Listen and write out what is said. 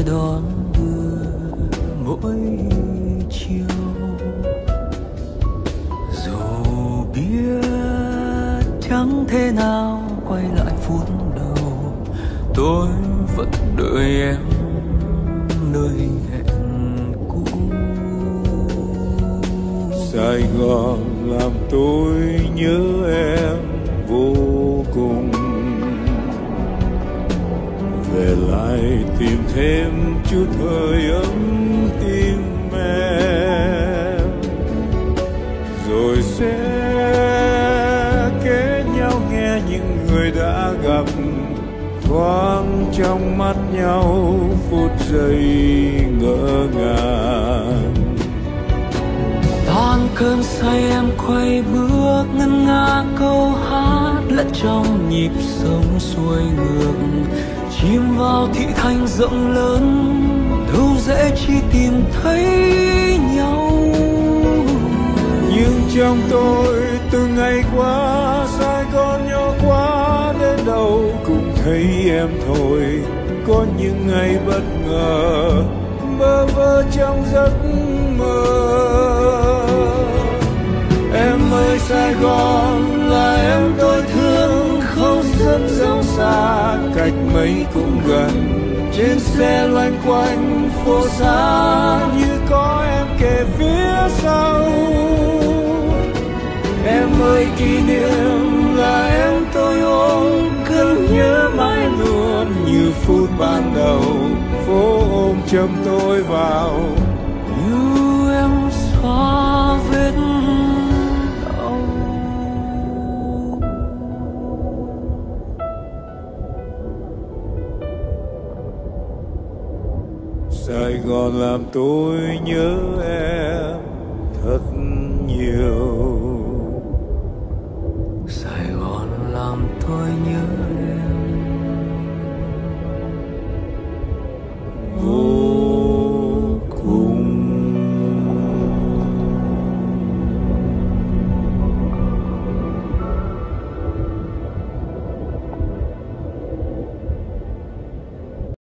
đón đưa mỗi chiều. Dù biết chẳng thể nào quay lại phút đầu, tôi vẫn đợi em nơi hẹn cũ. Sài Gòn làm tôi nhớ em vô cùng, về lại tìm thêm chút hơi ấm tim em, rồi sẽ kể nhau nghe những người đã gặp, thoáng trong mắt nhau phút giây ngỡ ngàng. Tan cơn say em quay bước ngân nga câu hát, lẫn trong nhịp sống xuôi ngược, chìm vào thị thành rộng lớn, đâu dễ chỉ tìm thấy nhau. Nhưng trong tôi từng ngày qua, Sài Gòn nhỏ quá đến đâu cũng thấy em thôi. Có những ngày bất ngờ bơ vơ trong giấc mơ. Em ơi Sài Gòn là em tôi thương, không rất dẫu xa, cách mấy cũng gần. Trên xe loanh quanh phố xa, như có em kề phía sau. Em ơi kỷ niệm là em tôi ôm, cứ nhớ mãi luôn như phút ban đầu. Phố ôm chầm tôi vào, như em xóa vết đau. Sài Gòn làm tôi nhớ em thật nhiều. Sài Gòn làm tôi nhớ